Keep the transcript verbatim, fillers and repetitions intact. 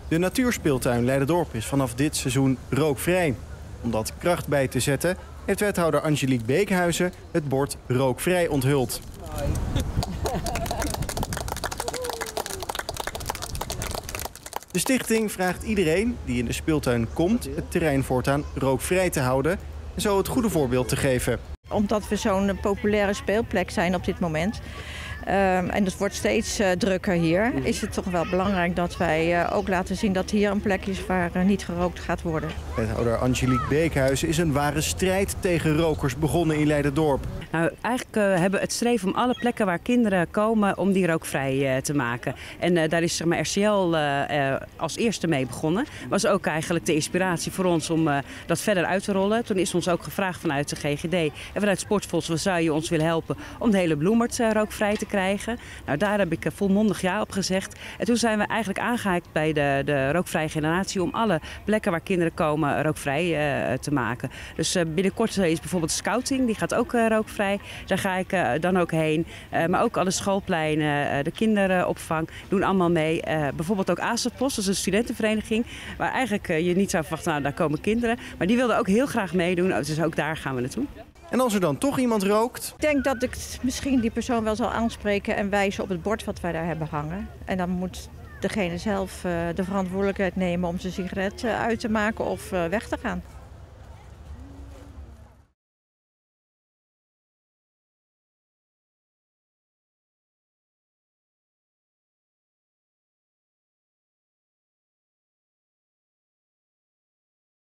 De natuurspeeltuin Leiderdorp is vanaf dit seizoen rookvrij. Om dat kracht bij te zetten heeft wethouder Angelique Beekhuizen het bord rookvrij onthuld. De stichting vraagt iedereen die in de speeltuin komt het terrein voortaan rookvrij te houden en zo het goede voorbeeld te geven. Omdat we zo'n populaire speelplek zijn op dit moment. Um, en het wordt steeds uh, drukker hier. Is het toch wel belangrijk dat wij uh, ook laten zien dat hier een plek is waar uh, niet gerookt gaat worden. Wethouder Angelique Beekhuizen is een ware strijd tegen rokers begonnen in Leiderdorp. Nou, eigenlijk uh, hebben we het streven om alle plekken waar kinderen komen om die rookvrij uh, te maken. En uh, daar is zeg maar, R C L uh, uh, als eerste mee begonnen. Was ook eigenlijk de inspiratie voor ons om uh, dat verder uit te rollen. Toen is ons ook gevraagd vanuit de G G D en vanuit Sportfonds, wat zou je ons willen helpen om de hele Bloemert uh, rookvrij te krijgen. Krijgen. Nou, daar heb ik volmondig ja op gezegd. En toen zijn we eigenlijk aangehaakt bij de, de rookvrije generatie om alle plekken waar kinderen komen rookvrij uh, te maken. Dus uh, binnenkort is bijvoorbeeld scouting, die gaat ook uh, rookvrij. Daar ga ik uh, dan ook heen. Uh, maar ook alle schoolpleinen, uh, de kinderopvang doen allemaal mee. Uh, bijvoorbeeld ook ASEPOS, dat is een studentenvereniging, waar eigenlijk uh, je niet zou verwachten, nou daar komen kinderen. Maar die wilden ook heel graag meedoen, dus ook daar gaan we naartoe. En als er dan toch iemand rookt? Ik denk dat ik misschien die persoon wel zal aanspreken en wijzen op het bord wat wij daar hebben hangen. En dan moet degene zelf uh, de verantwoordelijkheid nemen om zijn sigaret uh, uit te maken of uh, weg te gaan.